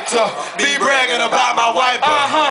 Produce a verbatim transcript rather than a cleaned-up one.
like to be bragging about my wife. Uh-huh.